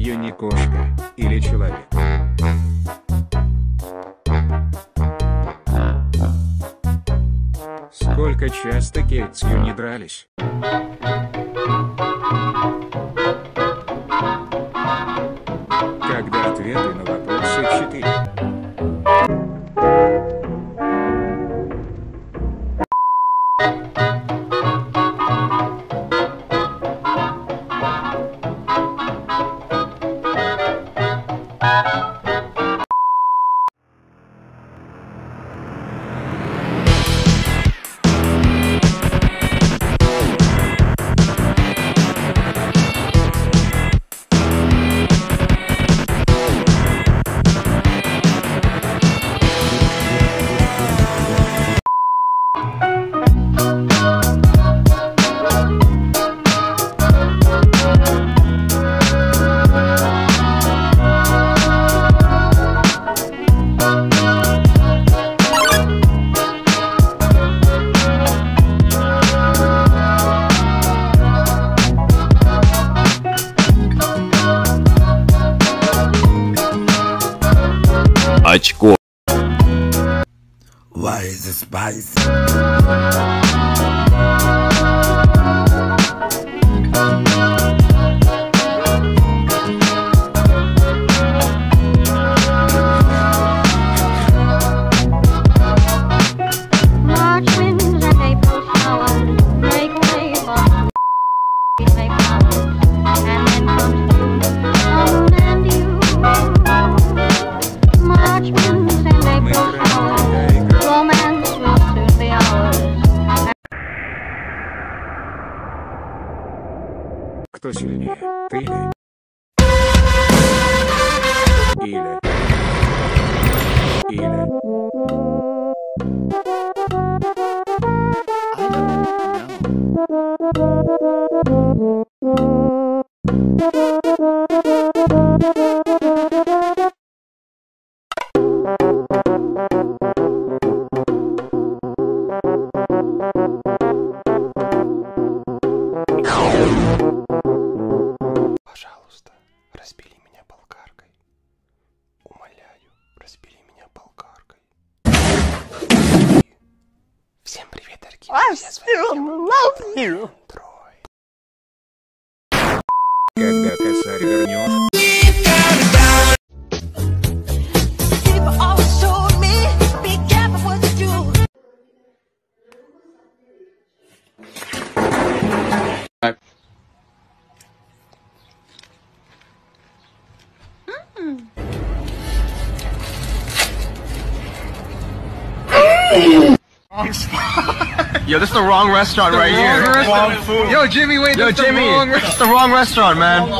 не кошка или человек. Сколько часто Кейтсью не дрались? Когда ответы на вопросы 4. Очко. Why is it spicy? Кто сильнее, ты или? Пожалуйста, разбили меня болгаркой. Умоляю, разбили меня болгаркой. Всем привет, дорогие друзья. Когда косарь вернешь? Yo, this is the wrong restaurant right here. Wrong food. Yo, Jimmy, wait, this is the wrong restaurant, man.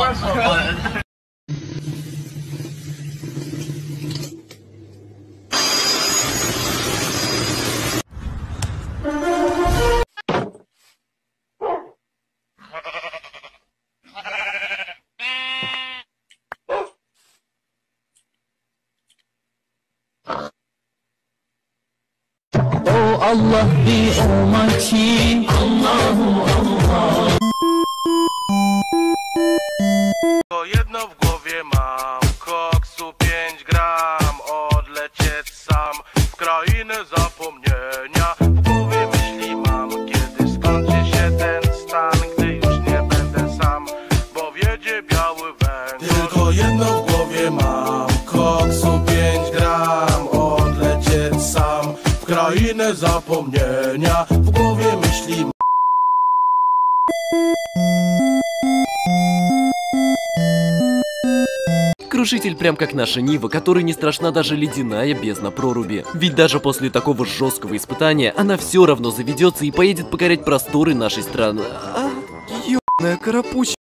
Allah bi ummati Allahu Allah. To jedno w głowie mam, koksu 5 gram, odlecieć sam w krainę zapomnienia. W głowie myśli mam, kiedy skończy się ten stan, gdy już nie będę sam, bo wiedzie biały węgiel. Tylko jedno w głowie mam, koksu 5 gram, odlecieć sam w krainę zapomnienia. W głowie myśli mam. Крушитель прям как наша Нива, которой не страшна даже ледяная бездна проруби. Ведь даже после такого жесткого испытания она все равно заведется и поедет покорять просторы нашей страны. Ёбаная карапуч.